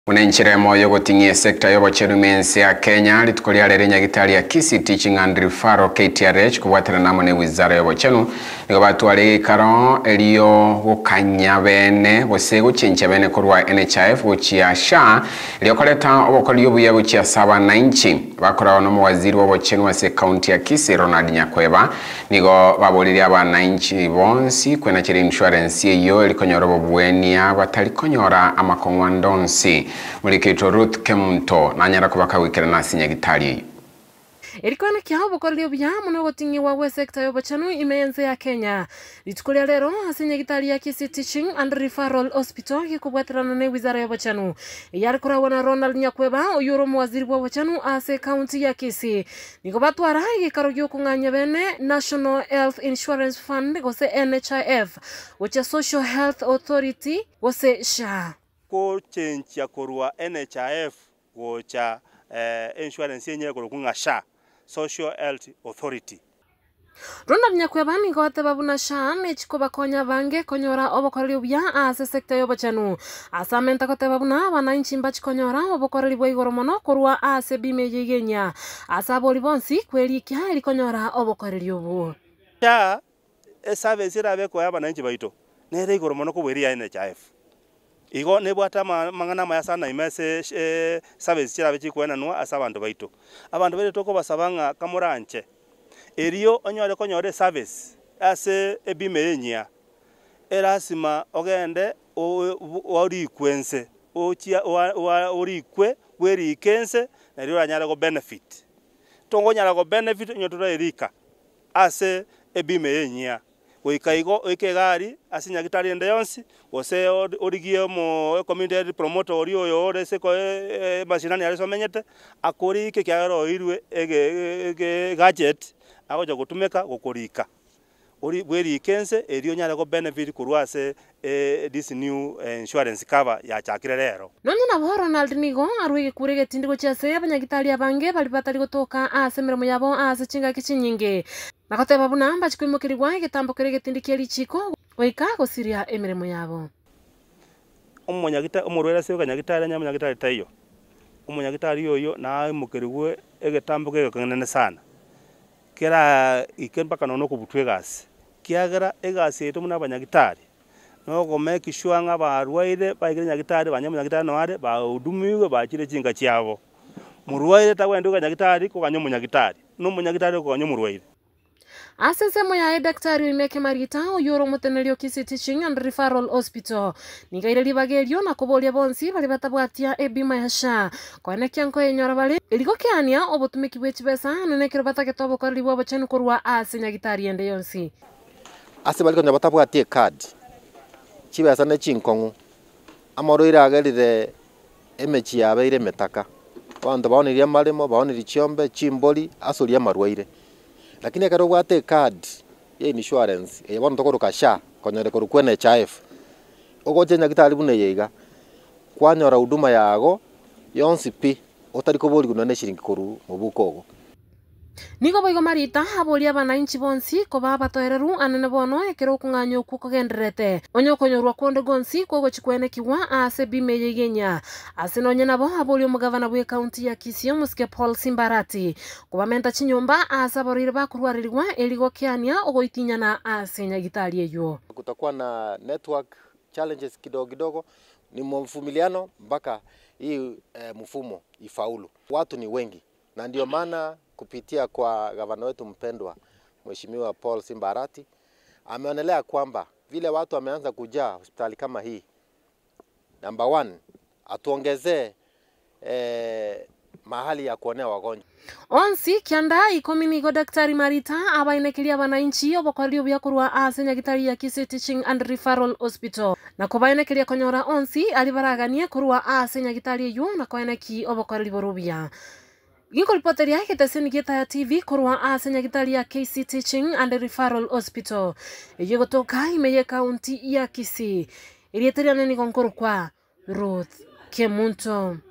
Munenchire moyo gutingie sekta y'obocherumensi ya Kenya litukolia lere nyagitari ya Kisii Teaching and Referral KTRH kubwatira namo ne wizara y'obochenu nigo batwale karo eliyo gukanya bene bose guchencha bene kurwa NHIF guchia SHA eliyo koleta obokoli obuya guchia 790 bakora no muwaziri w'obochenu wa county ya Kisii Ronald Nyakweba nigo baboliri abananchi bonsi kwena chiri insurance yeyo elikonyora obubwenia batalikonyora amakongwandonsi Mulikito Ruth Kemunto nanyara kubaka wikira nasi nyagitari. Erikwana kia obokoli obya muno gotingi wa sekta y'obochenu imenze ya Kenya. Litukolia lero hasi nyagitari ya Kisii Teaching and Referral Hospital kikubwatirana ne wizara y'obochenu. Yarikora wana Ronald Nyakweba oyuro muwaziri w'obochenu ase county ya Kisii. Niko batwara igikaro gy'okunganya bene National Health Insurance Fund gose NHIF, which is Social Health Authority gose SHA. Ko change ya korwa NHIF gocha insurance yenye korokunga SHA Social Health Authority. Ronald Nyakweba nigo atebabuna SHA nechiko bakonya bange konyora obokoli obya ase sekta y'obochenu. Asamenta kotebabuna abananchi mbachikonyora obokoli bwa igoro mono korwa ase bime yegenya. Asaboli bonsi kwelikia elikonyora obokoli obu. SHA service irabe ko abananchi baito. Nere igoro mono kubweria NHIF. Igo nebwata mangana maya sana imese service chirabe chikwena nwa asa abantu baito. Abantu bere toko basabanga kamuranche. Eriyo onyore konyore service ase ebime yenya. Erasima ogende ori kwense. Ochia ori kwe weri kense na riyo anyala go benefit. Tongo nyala go benefit nyotura erika ase ebime yenya. Oikaigo oikegari asinya gitari ende yonsi ose origie mo community promoter orio yore se ko mashinani ari somenyete akori ke kyaro irwe ege gadget agoja gutumeka gukurika ori bweri kense erio nyara go benefit kurwase this new insurance cover ya chakire rero nonyina bo Ronald nigo arwege kurege tindigo chase abanyagitari abange bali batari gotoka ase mirimo yabo ase chinga kichinyinge nakoteba buna mbachikwimukirirwa igitambo kirege tindikeli chiko goika gosiria emirimo yabo omurwera se kanyagitari nyamanyagitari tayo omanyagitari yoyo na mukirigwe igitambo kege kanene sana kera ikempaka nono kubutwegasi kiagera egasi yetu muna abanyagitari no go make sure nga barwaire baigire nyagitari banyamanyagitari no are ba udumiwe bakire chinga cyabo murwaire tawende kanyagitari ko kanyamanyagitari no munyagitari ko kanyamurwaire Asensemo ya daktari Imeke Marita oyuro mutenelio Kisii Teaching and Referral Hospital. Nigaire libagerio na kubolia bonsi bali batabwatia ebima ya SHA. Kwane kyanko yenyora bali eliko kyania obotumiki bwechibesa nenekero bataketobo kali bwo bochenu kurwa ase nyagitari ende yonsi. Ase bali konya batabwatie card. Chibesa ne chinkongu. Amoro iragerire emechi yabeire metaka. Bantu baoniria marimo baoniria chiombe chimboli asoria marwaire. Lakini akaro wate card ya insurance e bono tokoroka SHA konyore korukwe NHIF ogoje nyagitari bune yega kwanyora huduma yago yonsi pi otari kobori gunone shiringi koru mubukogo Nigo boigo Marita aboli abananchi bonsi ko baba toereru anene bono ekero kunganyo kukogenderete onyo konyorwa kondo gonsi kogo chikwene kiwa ase bime yegenya ase nonye nabo aboli omugavana bwe county ya Kisii muske Paul Simbarati kubamenta chinyomba asa borire bakurwarirwa eligo kyania ogoitinyana ase nyagitari eyo kutakuwa na network challenges kidogo ni mfumiliano mpaka hii mfumo ifaulu watu ni wengi na ndio maana kupitia kwa gavana wetu mpendwa Mheshimiwa Paul Simbarati ameonelea kwamba vile watu wameanza kujaa hospitali kama hii number 1 atuongezee mahali ya kuonea wagonjwa onsi kianda ikominigo daktari Marita abainekiria abananchi obokoli obya kurwa ase nyagitari ya Kisii Teaching and Referral Hospital na kubainekiria konyora onsi alibaragania kurwa ase nyagitari eyo na koeneki obokoli borubia Ginko reporteri yake taseni geta ya TV kurwa ase nyagitari ya Kisii Teaching and Referral Hospital. Ego toka imeye county ya Kisii. Irieteri aneni konkorukwa Ruth Kemunto.